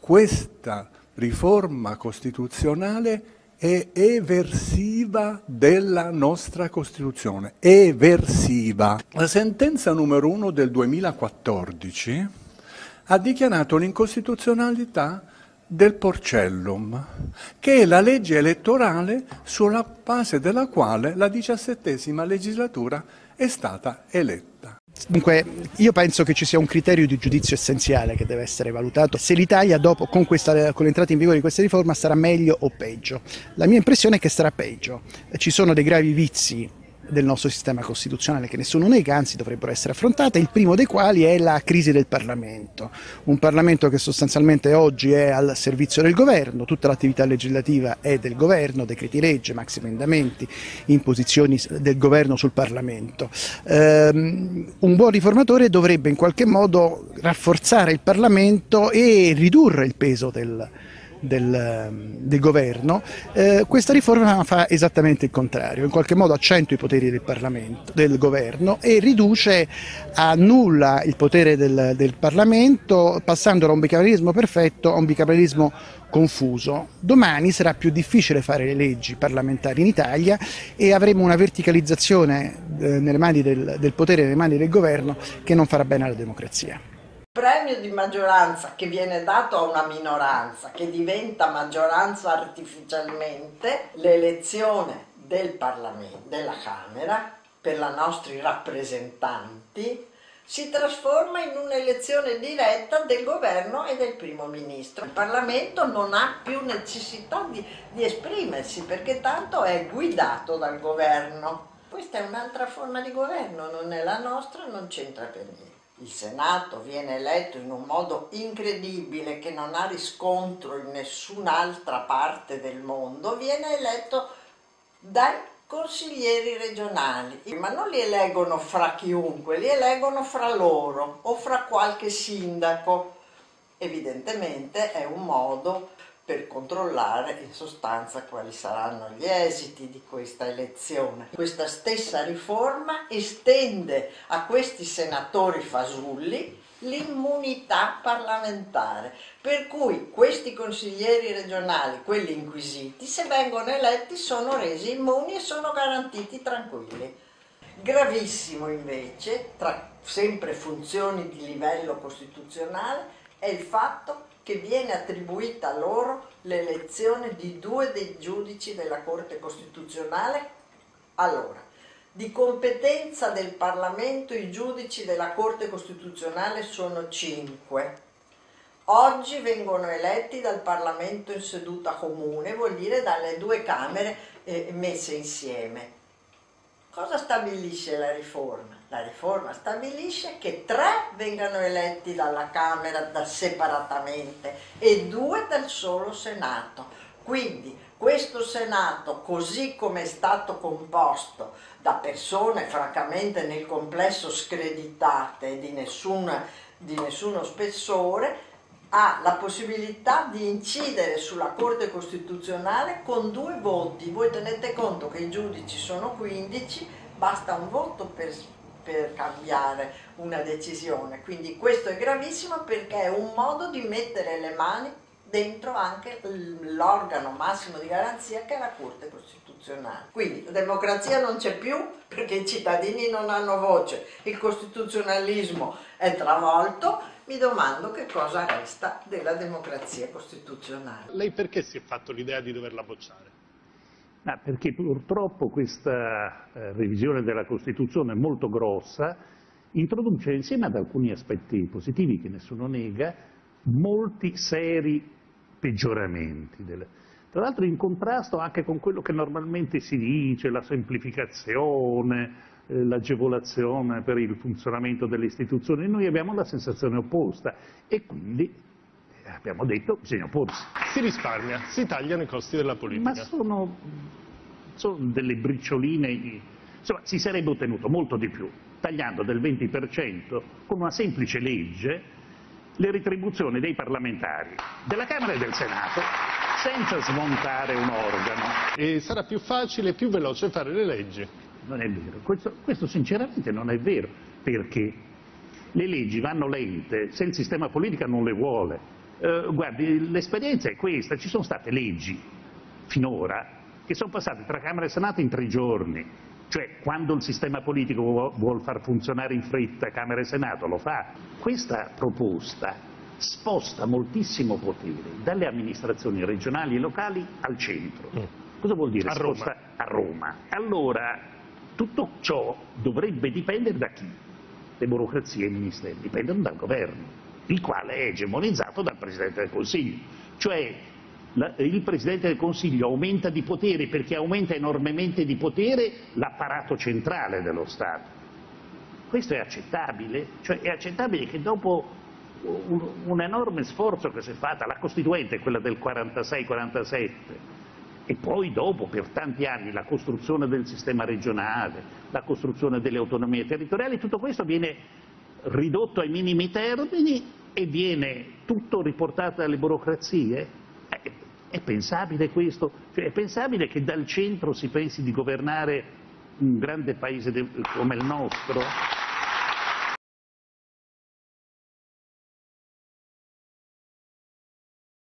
questa riforma costituzionale è eversiva della nostra Costituzione, eversiva. La sentenza numero 1 del 2014 ha dichiarato l'incostituzionalità del Porcellum, che è la legge elettorale sulla base della quale la 17ª legislatura è stata eletta. Dunque, io penso che ci sia un criterio di giudizio essenziale che deve essere valutato: se l'Italia dopo, con l'entrata in vigore di questa riforma, sarà meglio o peggio. La mia impressione è che sarà peggio. Ci sono dei gravi vizi del nostro sistema costituzionale che nessuno nega, anzi dovrebbero essere affrontate, il primo dei quali è la crisi del Parlamento, un Parlamento che sostanzialmente oggi è al servizio del governo, tutta l'attività legislativa è del governo, decreti legge, maxiemendamenti, imposizioni del governo sul Parlamento. Un buon riformatore dovrebbe in qualche modo rafforzare il Parlamento e ridurre il peso del governo. Questa riforma fa esattamente il contrario, in qualche modo accentua i poteri del Parlamento, del governo, e riduce a nulla il potere del Parlamento, passando da un bicameralismo perfetto a un bicameralismo confuso. Domani sarà più difficile fare le leggi parlamentari in Italia e avremo una verticalizzazione nelle mani del potere, nelle mani del governo, che non farà bene alla democrazia. Premio di maggioranza che viene dato a una minoranza che diventa maggioranza artificialmente, l'elezione del Parlamento, della Camera, per i nostri rappresentanti, si trasforma in un'elezione diretta del governo e del primo ministro. Il Parlamento non ha più necessità di esprimersi, perché tanto è guidato dal governo. Questa è un'altra forma di governo, non è la nostra, non c'entra per niente. Il Senato viene eletto in un modo incredibile che non ha riscontro in nessun'altra parte del mondo, viene eletto dai consiglieri regionali, ma non li eleggono fra chiunque, li eleggono fra loro o fra qualche sindaco. Evidentemente è un modo per controllare in sostanza quali saranno gli esiti di questa elezione. Questa stessa riforma estende a questi senatori fasulli l'immunità parlamentare, per cui questi consiglieri regionali, quelli inquisiti, se vengono eletti sono resi immuni e sono garantiti tranquilli. Gravissimo invece, tra sempre funzioni di livello costituzionale, è il fatto che viene attribuita a loro l'elezione di 2 dei giudici della Corte Costituzionale. Allora, di competenza del Parlamento i giudici della Corte Costituzionale sono 5. Oggi vengono eletti dal Parlamento in seduta comune, vuol dire dalle 2 Camere messe insieme. Cosa stabilisce la riforma? La riforma stabilisce che 3 vengano eletti dalla Camera separatamente e 2 dal solo Senato. Quindi questo Senato, così come è stato composto da persone francamente nel complesso screditate e di nessuno spessore, ha la possibilità di incidere sulla Corte Costituzionale con 2 voti. Voi tenete conto che i giudici sono 15, basta un voto per cambiare una decisione. Quindi questo è gravissimo, perché è un modo di mettere le mani dentro anche l'organo massimo di garanzia che è la Corte Costituzionale. Quindi la democrazia non c'è più perché i cittadini non hanno voce, il costituzionalismo è travolto. Mi domando che cosa resta della democrazia costituzionale. Lei perché si è fatto l'idea di doverla bocciare? Perché purtroppo questa revisione della Costituzione molto grossa introduce, insieme ad alcuni aspetti positivi che nessuno nega, molti seri peggioramenti. Tra l'altro in contrasto anche con quello che normalmente si dice, la semplificazione, l'agevolazione per il funzionamento delle istituzioni. Noi abbiamo la sensazione opposta e quindi abbiamo detto bisogna opporsi. Si risparmia, si tagliano i costi della politica. Ma sono delle bricioline, insomma si sarebbe ottenuto molto di più, tagliando del 20% con una semplice legge le retribuzioni dei parlamentari, della Camera e del Senato, senza smontare un organo. E sarà più facile e più veloce fare le leggi. Non è vero, questo sinceramente non è vero, perché le leggi vanno lente se il sistema politico non le vuole. Guardi, l'esperienza è questa, ci sono state leggi finora che sono passate tra Camera e Senato in 3 giorni, cioè quando il sistema politico vuol far funzionare in fretta Camera e Senato lo fa. Questa proposta sposta moltissimo potere dalle amministrazioni regionali e locali al centro. Cosa vuol dire? A Roma. A Roma. Allora, tutto ciò dovrebbe dipendere da chi? Le burocrazie e i ministeri dipendono dal governo, il quale è egemonizzato dal Presidente del Consiglio. Cioè il Presidente del Consiglio aumenta di potere perché aumenta enormemente di potere l'apparato centrale dello Stato. Questo è accettabile? Cioè è accettabile che dopo un enorme sforzo che si è fatta, la Costituente è quella del 46-47, e poi dopo per tanti anni la costruzione del sistema regionale, la costruzione delle autonomie territoriali, tutto questo viene ridotto ai minimi termini e viene tutto riportato alle burocrazie? È pensabile questo? Cioè, è pensabile che dal centro si pensi di governare un grande paese come il nostro?